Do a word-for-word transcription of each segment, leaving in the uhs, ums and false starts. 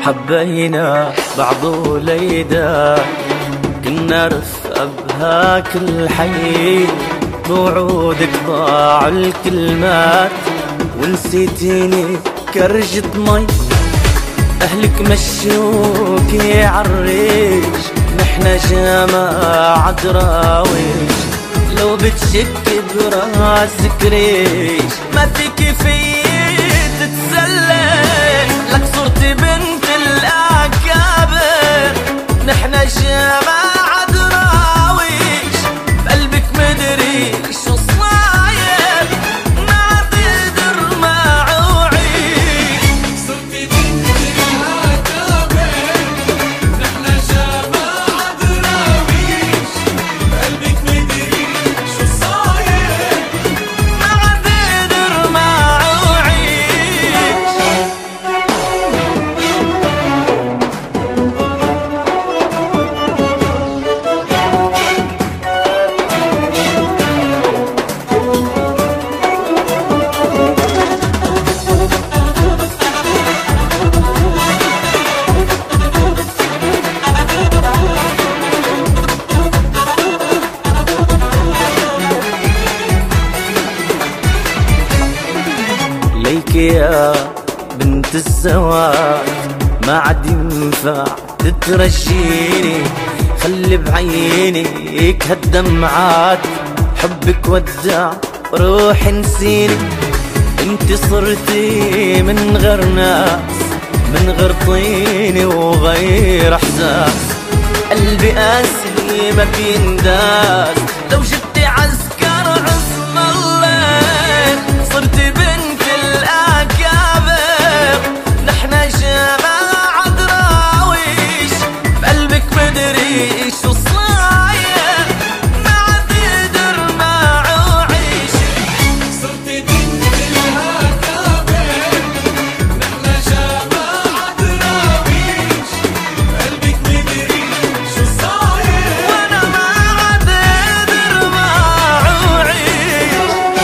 حبينا بعض وليدا، كنا رفقة بهاك الحي، بوعودك ضاعوا الكلمات ونسيتيني كرجة مي. أهلك مشوكي عالريش، نحنا جماعة دراويش، لو بتشك براسك ريش ما فيك فيي تتسلى، لك صرتي بنت الأكابر، نحنا جماعة دراويش، بقلبك مدري شو صاير، ما بقدر معه عيش. صرتي بنت الأكابر، نحنا جماعة دراويش، بقلبك مدري شو صاير، ما بقدر معه عيش. ليك يا بنت الزواج ما عاد ينفع تترجيني، خلي بعينيك هالدمعات، حبك ودع روحي نسيني، انت صرتي من غير ناس، من غير طيني وغير احساس، قلبي قاسي ما بينداس، لو جبتي عسكر عصم الله، صرتي بنت الأكابر، نحنا جماعة دراويش، بقلبك مدري شو صاير، ما عاد يقدر معه عيش. صرتي بنت الأكابر، نحنا جماعة دراويش، بقلبك مدري شو صاير، وانا ما عاد يقدر معه عيش.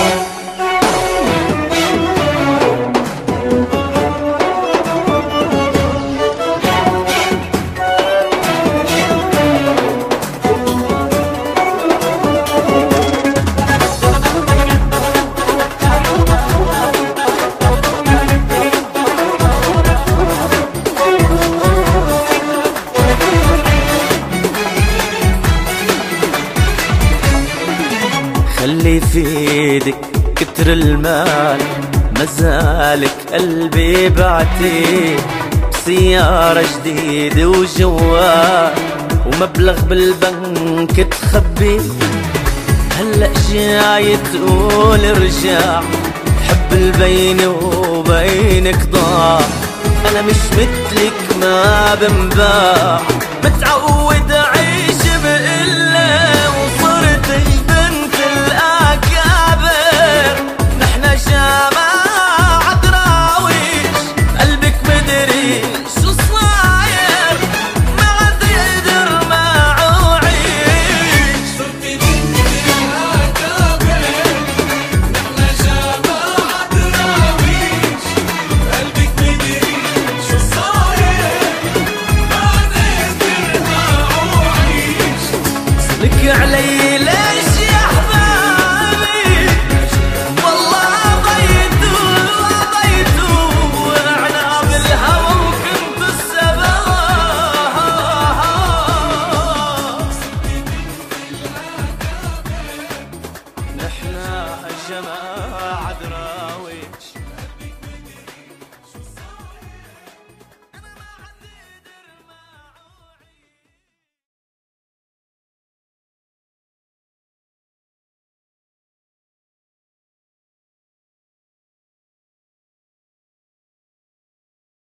خلي في ايدك كتر المال، مازالك قلبي بعتيه، بسيارة جديدة وجوال ومبلغ بالبنك تخبيه، هلأ جاي تقول ارجع، حب البيني وبينك ضاع، انا مش مثلك ما بنباع، متعود اعيش بقلة، وصرت بنت الأكابر، نحنا جماعة دراويش، قلبك مدري شو صاير، ما عاد يقدر معه عيش. صرتي بنت الأكابر، نحنا جماعة دراويش، بقلبك مدري شو صاير، ما عاد يقدر معه عيش. لك علي ليش يا حبايبي، والله ضيتوا ضيتوا، احنا بالهوى وكنت السبب، نحنا جماعة